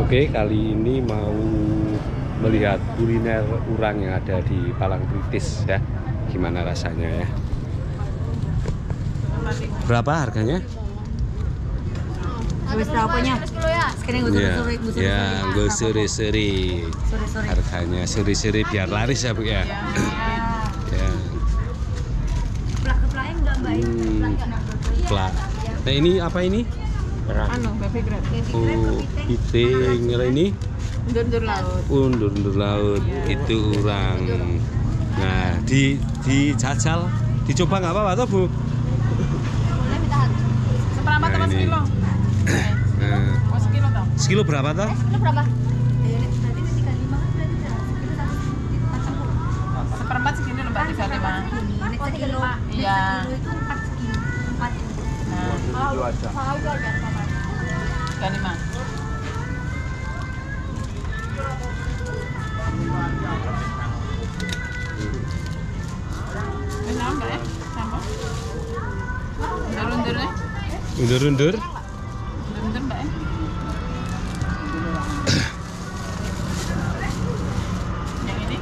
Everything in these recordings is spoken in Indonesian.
Oke, kali ini mau melihat kuliner urang yang ada di Palangtritis ya. Gimana rasanya ya? Berapa harganya? Ya, gue seri-seri. Harganya seri-seri biar laris ya, Bu ya. Ya. Plak. Nah, ini apa ini? Baby crab. Oh, piting. Ini Undur-undur laut. undur-undur laut. Itu urang. Nah, dijajal, dicoba nggak apa-apa toh, Bu? Seperempat Nah, sama ini. sekilo. Nah, Mau sekilo toh? sekilo berapa toh? Seperempat segini loh Mbak, 35. Iya. Nah, 35. Ini sama Mbak ya? Sama. Undur-undurnya? Undur-undur. Undur-undur Mbak ya? Yang ini?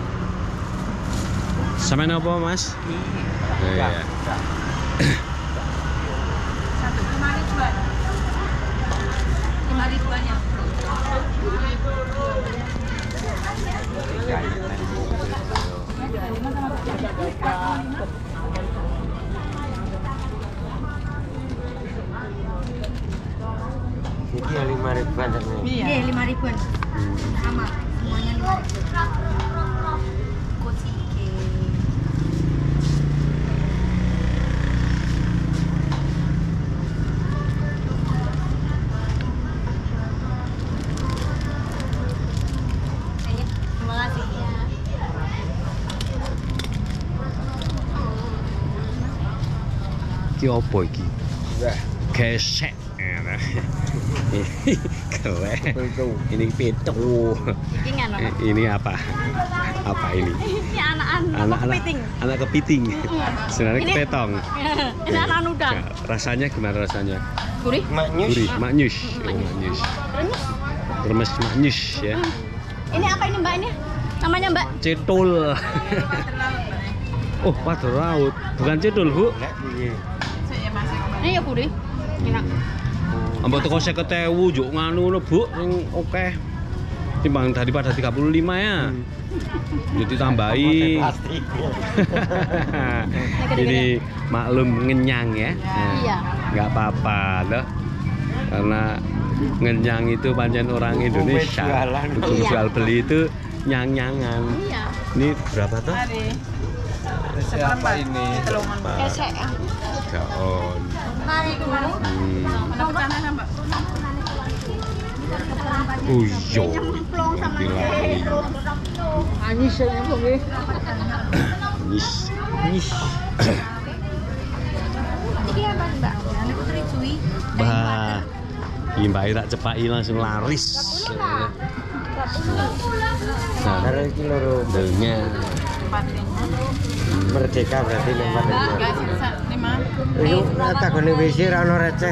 Sama apa, Mas? Iya. Satu, 5.000-an. 5.000-an-nya. Ini yang 5.000-an Iya. Iya, 5.000-an. Sama, semuanya 5.000. Kochike. Terima kasih ya. Iki apa iki? Gesek. Kelek. Ini pitu. Ini ngano? Ini apa? Apa ini? Ini anak-anak kepiting. Anak kepiting. Sebenarnya Ini- kepetong. Ini anak udang. Nah, rasanya gimana rasanya? Gurih. Maknyus. Gurih, maknyus. Oh, maknyus. Remes maknyus ya. Ini apa ini Mbak ini? Namanya Mbak? Cetul. Oh, pader laut. Bukan cetul, Bu. Nek piye? Saya masih kembali. Ini ya gurih. Enak. Ambek teko 50.000 juk nganu ngono, Bu. Sing oke. Timbang daripada 35 ya. Jadi tambahi. Plastik. Ini maklum ngenyang ya. Nah, Iya. nggak apa-apa loh. Karena ngenyang itu pancen orang Indonesia. Jualan. Dukung Iya. jual beli itu nyang-nyangan. Iya. Ini berapa tuh? Mari. Seperempat. Telungan Mbak. Kesek. Daun. Mari Hmm. Mana pecahannya Mbak? Uyo. Plong sama Bilang. Anis ya Bu. Nis. Nis. Ini apa Mbak? Ini putri cuy. Bah. Ini Mbak tak cepaki langsung laris. Nah, Karo iki loro. dengan 4.5. Merdeka berarti nomor 5. Enggak sisa 5. Iku takone WC ra ono receh.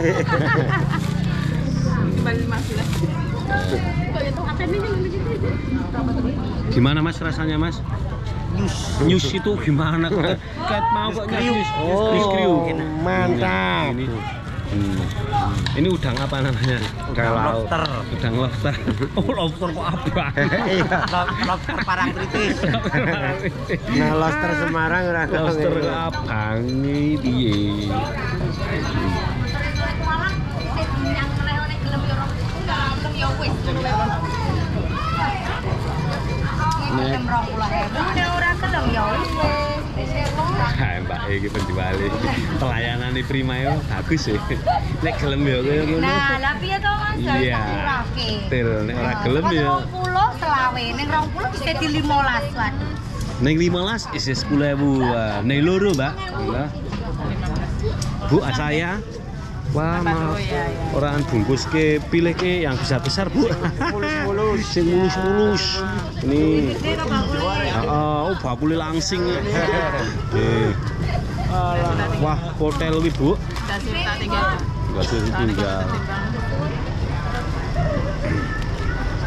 Kembali 15. Kok itu akan ini gimana Mas rasanya Mas? Nyus itu gimana kok? Kat mau kok nyus. Oh, mantap. Ini udang apa namanya? Udang lobster. Udang lobster. Oh, lobster kok abang. Iya, lobster Palangtritis. Nah, lobster Semarang ora Lobster kok abang iki piye? yang melewati gelem yo rong. Gelem yo wis. Nek Nek ora gelem yo wis. Mbak iki penjual pelayanan di Prima itu bagus sih. Nek gelem ya kaya ngono. Nah, lah piye to Mas? Iya. Til nek ora gelem ya. 20 selawe, ning 20 bisa di 15 waduh. Ning 15 isi 10.000. Ning loro, Mbak. Nah. Bu, saya. Wah, Oh iya ya. orang bungkus ke pilih ke yang besar-besar, Bu. mulus. Sing mulus-mulus. Ini oh, bakule langsing. Oke. Wah, hotel iki, Bu. Kasih tak tinggal. Enggak sih tinggal.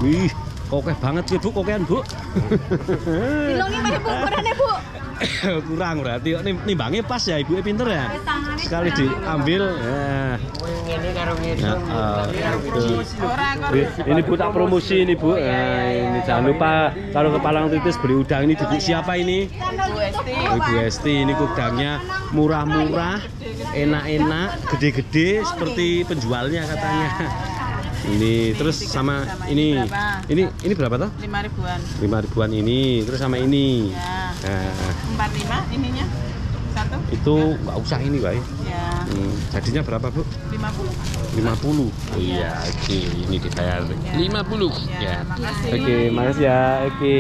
Wih, kokeh banget sih Bu, kokehan Bu. Dilongi mah Bu, kurangnya Bu. Kurang berarti. Nimbangnya pas ya, Ibu pinter ya. Sekali diambil. Ya. Ini karo ngene. Nah, betul. Orang Ini Bu tak promosi ini Bu. Nah, ini jangan lupa kalau ke Palang Tritis beli udang ini di Bu siapa ini? Bu Esti. Ibu Esti. Ini udangnya murah-murah, enak-enak, gede-gede seperti penjualnya katanya. Ini terus sama ini. Ini berapa toh? 5 ribuan. 5 ribuan ini. Terus sama ini. Ya. Nah, 45 ininya. Satu. itu nggak usah ini, Bay. Ya. Jadinya berapa, Bu? 50. 50. Oh iya, oke, ini dibayar 50. Ya. Makasih. Oke, makasih ya. Oke.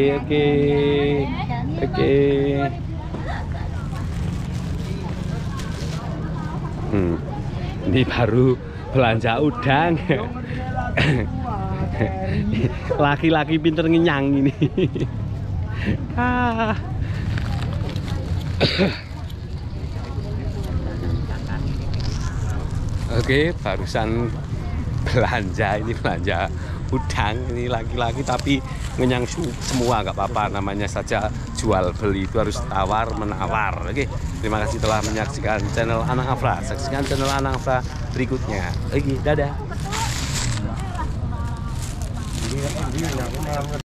Ini baru belanja udang. Laki-laki pinter ngenyang ini. Oke, barusan belanja udang ini laki-laki tapi ngenyang semua, nggak apa-apa, namanya saja jual beli itu harus tawar menawar. Oke, terima kasih telah menyaksikan channel Anang Afra. Saksikan channel Anang Afra berikutnya. Oke, dadah.